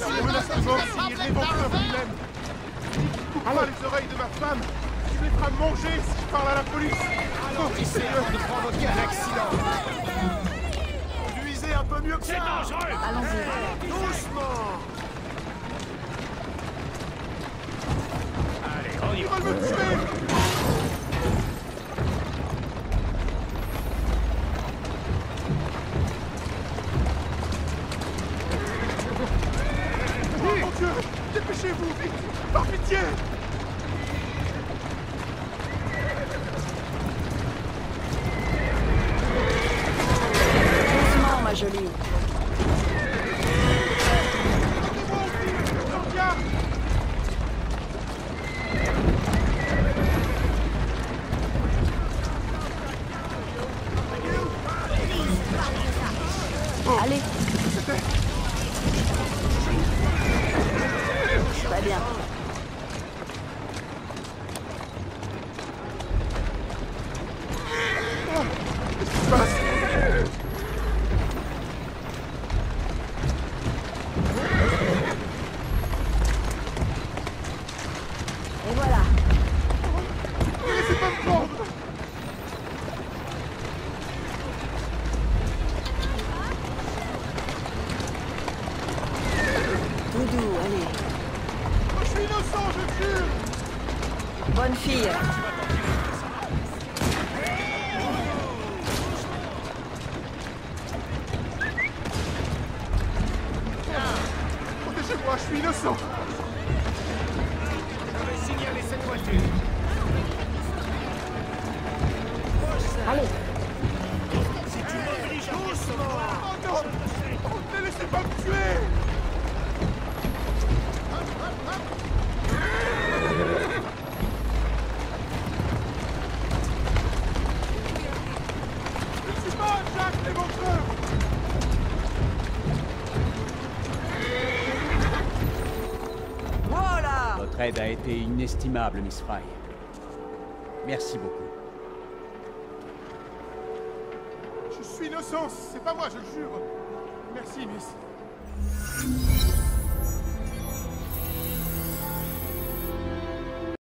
On menace de mort s'il révoque leur problème. Coupe pas les oreilles de ma femme. Tu les feras manger si je parle à la police. Ralentissez avant de provoquer un accident. Conduisez un peu mieux que ça. C'est dangereux. Allons-y. Doucement. Allez, on y Ils va. veulent me tuer. Oh mon Dieu! Dépêchez-vous, vite! Par pitié! Doucement, ma jolie. Aidez-moi aussi! Georgia! Allez. Très bien. Qu'est-ce qui se passe? Et voilà. Ne laissez pas me prendre! Tout doux, allez. Je suis innocent, je jure! Bonne fille. Protégez-moi, je suis innocent! Je vais signaler cette voiture. Allez. Si tu m'obliges à doucement. Oh non! Oh, ne laissez pas me tuer! Je ne suis pas un Jacques l'éventreur! Voilà. Votre aide a été inestimable, Miss Fry. Merci beaucoup. Je suis innocent, c'est pas moi, je le jure! Merci, Miss.